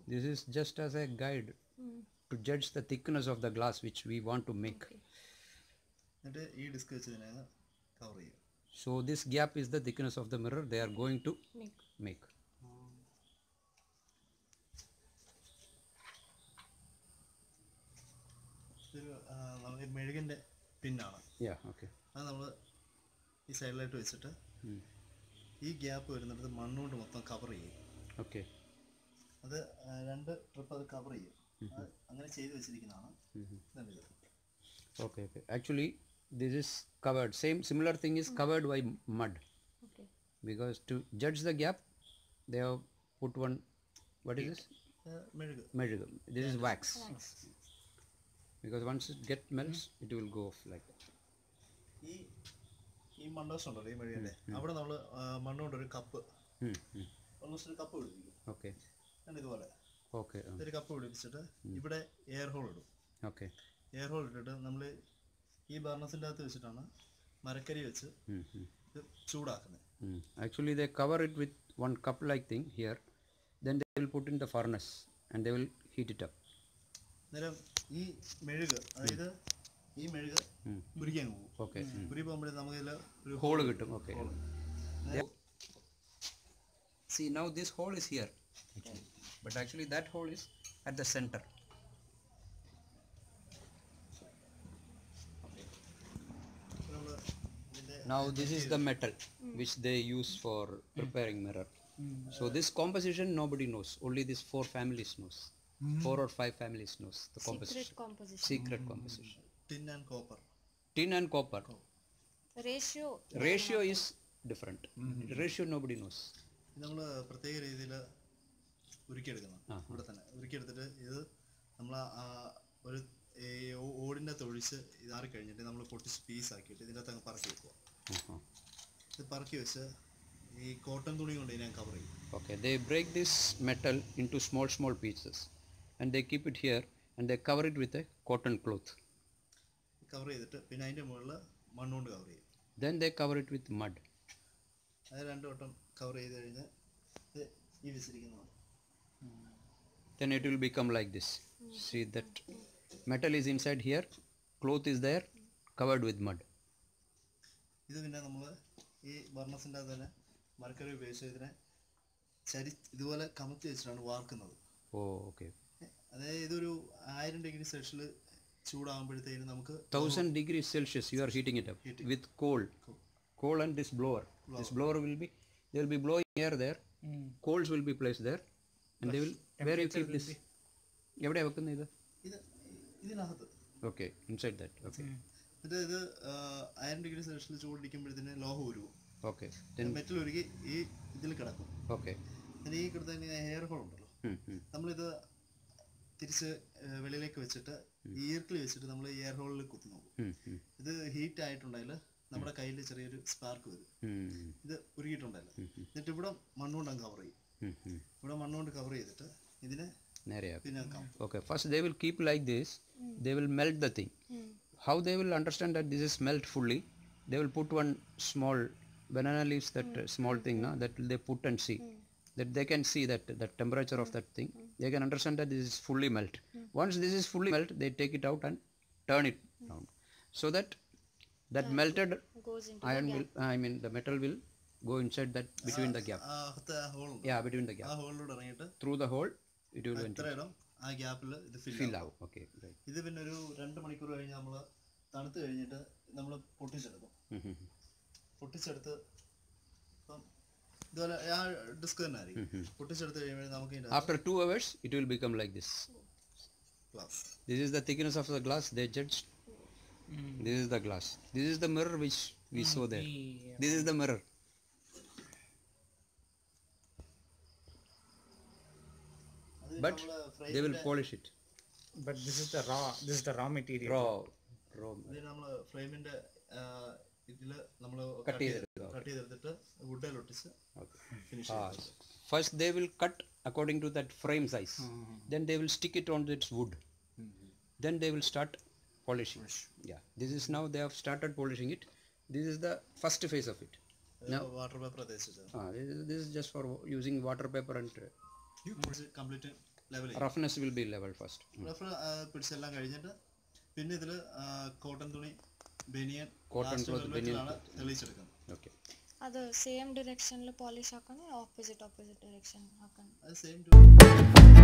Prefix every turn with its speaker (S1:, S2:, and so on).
S1: This is just as a guide to judge the thickness of the glass which we want to make.
S2: എന്നിട്ട് ഈ disk വെച്ച് ഇതിനെ cover ചെയ്യും.
S1: So this gap is the thickness of the mirror they are going to make.
S2: നമുക്ക് മെഴുകിൻ്റെ പിന്നാണ്. അത് നമ്മൾ ഈ സൈഡിലായിട്ട് വെച്ചിട്ട് ഈ ഗ്യാപ്പ് വരുന്നിടത്ത് മണ്ണുകൊണ്ട് മൊത്തം കവർ ചെയ്യും. അത് 2 ട്രിപ്പ് അത് കവർ ചെയ്യും. അങ്ങനെ ചെയ്ത് വെച്ചിരിക്കുന്നതാണ്.
S1: Actually this is covered, similar thing is covered by mud. Because to judge the gap they have put one, what is this? Mezhugu. This is wax. Because once it melts it will go off like that.
S2: ഈ മണ്ണോസ് ഉണ്ടല്ലോ ഈ മെഴുകിൻ്റെ, അവിടെ നമ്മൾ മണ്ണുകൊണ്ട് ഒരു cup almost ഒരു cup പിടിപ്പിക്കും. ഇതുപോലെ ഒരു കപ്പ് പിടിപ്പിച്ചിട്ട് ഇവിടെ എയർ ഹോൾ ഇടും. എയർ ഹോൾ ഇട്ടിട്ട് നമ്മൾ ഈ ബർണസിൻ്റെ അകത്ത് വെച്ചിട്ടാണ് മരക്കരി വെച്ച് ഇത് ചൂടാക്കുന്നത്.
S1: Actually they cover it with one cup like thing here, then they will put in the furnace and they will heat it up.
S2: നേരം ഈ മെഴുക്, അതായത് ഈ മെഴുക് ഉരുകിയാൻ പോകും. ഉരുകി പോകുമ്പോഴേ നമുക്ക് ഇതിൽ ഒരു
S1: ഹോൾ കിട്ടും. See, now this hole is here actually, but actually that hole is at the center. Now this is the metal which they use for preparing mirror. So this composition nobody knows, only these 4 families knows. 4 or 5 families knows the composition. Secret composition.
S2: Tin and copper.
S1: Tin and copper. Ratio is different. Ratio nobody knows.
S2: നമ്മൾ പ്രത്യേക രീതിയിൽ ഉരുക്കിയെടുക്കണം. ഇവിടെ തന്നെ ഉരുക്കിയെടുത്തിട്ട് ഇത് നമ്മൾ ഒരു ഓടിൻ്റെ തൊഴിച്ച് ഇതാറി കഴിഞ്ഞിട്ട് നമ്മൾ പൊട്ടിച്ച് പീസാക്കിയിട്ട് ഇതിൻ്റെ അകത്ത് അങ്ങ് പറക്കി വെക്കുക. ഇത് പറക്കി വെച്ച് ഈ കോട്ടൺ തുണി കൊണ്ട് ഇതിനെ കവർ ചെയ്യും.
S1: They break this metal into small pieces and they keep it here and they cover it with a cotton cloth.
S2: Cover ചെയ്തിട്ട് പിന്നെ അതിൻ്റെ മുകളിൽ മണ്ണുകൊണ്ട് കവർ ചെയ്യും.
S1: Then they cover it with mud.
S2: അത് 2 വട്ടം കവർ ചെയ്ത് കഴിഞ്ഞാൽ ഈ വിസിരിക്കുന്നതാണ്.
S1: Then it will become like this. See that metal is inside here, cloth is there, covered with mud.
S2: ഇത് പിന്നെ നമ്മൾ ഈ ബർണസിൻ്റെ അകത്ത് തന്നെ മരക്കരി ഉപയോഗിച്ച് ഇതിനെ ഇതുപോലെ കമത്തി വെച്ചിട്ടാണ് വാർക്കുന്നത്. അതായത് ഇതൊരു 1000 ഡിഗ്രി സെൽഷ്യസിൽ ചൂടാകുമ്പോഴത്തേക്കും നമുക്ക്
S1: 1000 degrees Celsius you are heating it up with coal and this blower. This blower will be, they will be blowing air there, coals will be placed there and they will, where you keep this, എവിടെയാ വെക്കുന്നത് ഇത്?
S2: ഇതിനകത്ത്.
S1: Inside that.
S2: ഇത് 1000 degree സെൽഷ്യസിൽ ചൂടിക്കുമ്പോഴത്തേന് ലോഹം ഉരുവും. Metal ഉരുകി ഈ ഇതിൽ കിടക്കും. ഈ കിടത്തന്നെ എയർ ഹോൾ ഉണ്ടല്ലോ, നമ്മളിത് തിരിച്ച് വെളിയിലേക്ക് വെച്ചിട്ട് ഈർക്കിൽ വെച്ചിട്ട് നമ്മൾ എയർ ഹോളിൽ കുത്തി നോക്കും. ഇത് ഹീറ്റ് ആയിട്ടുണ്ടെങ്കിൽ നമ്മുടെ കയ്യിൽ ചെറിയൊരു സ്പാർക്ക് വരും. ഇത് ഉരുകിയിട്ടുണ്ടല്ലോ, എന്നിട്ട് ഇവിടെ മണ്ണുകൊണ്ട് കവർ ചെയ്യും. ഇവിടെ മണ്ണുകൊണ്ട് കവർ ചെയ്തിട്ട് ഇതിനെ
S1: first they will keep like this, they will melt the thing. How they will understand that this is melt fully? They will put one small banana leaves, that small thing that they put and see, that they can see that the temperature of that thing, they can understand that this is fully melt. Once this is fully melt, they take it out and turn it down, so that melted iron will, the metal will go inside that, between the gap. Between the gap. Through the hole it will enter.
S2: ആ ഗ്യാപ്പിൽ ഇത് ഫിൽ ആവും. ഇത് പിന്നെ ഒരു 2 മണിക്കൂർ കഴിഞ്ഞ് നമ്മൾ തണുത്ത് കഴിഞ്ഞിട്ട് നമ്മൾ പൊട്ടിച്ചെടുക്കും. പൊട്ടിച്ചെടുത്ത് ഇതുപോലെ ആ ഡിസ്ക് തന്നെ ആയിരിക്കും. പൊട്ടിച്ചെടുത്ത് കഴിയുമ്പോൾ നമുക്ക്
S1: after 2 hours it will become like this
S2: glass.
S1: This is the thickness of the glass they judged. This is the glass. This is the mirror which we saw there. This is the mirror. But they will polish it.
S3: But this is the raw material.
S1: Raw.
S2: ഇത് നമ്മൾ ഫ്രെയിമിന്റെ ഇതില് നമ്മൾ cut ചെയ്തെടുത്തിട്ട് വുഡിൽ ഒട്ടിച്ച് finish ചെയ്യും.
S1: First they will cut according to that frame size. Then they will stick it on its wood. Then they will start polishing. This is now they have started polishing it. This is the first phase of it. Now
S2: water paper
S1: this is just for using water paper and
S2: complete level
S1: roughness will be level first.
S2: Rough പിടിച്ചെല്ലാം കഴിഞ്ഞിട്ട് പിന്നെ ഇതിൽ cotton തുണി ബനിയൻ
S1: Cotton cloth, banian
S2: തെളിയിച്ചെടുക്കുന്നത്.
S1: Okay.
S4: അത് same ഡിറക്ഷനിൽ polish ആക്കണം, ഓപ്പോസിറ്റ് ഡയറക്ഷൻ ആക്കണം.
S2: അത് സെയിം